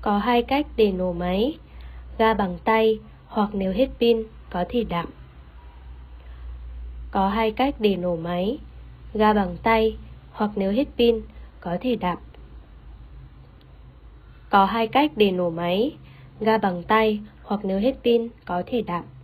Có hai cách để nổ máy: ga bằng tay hoặc nếu hết pin có thể đạp. Có hai cách để nổ máy: ga bằng tay hoặc nếu hết pin có thể đạp. Có hai cách để nổ máy: ga bằng tay hoặc nếu hết pin có thể đạp.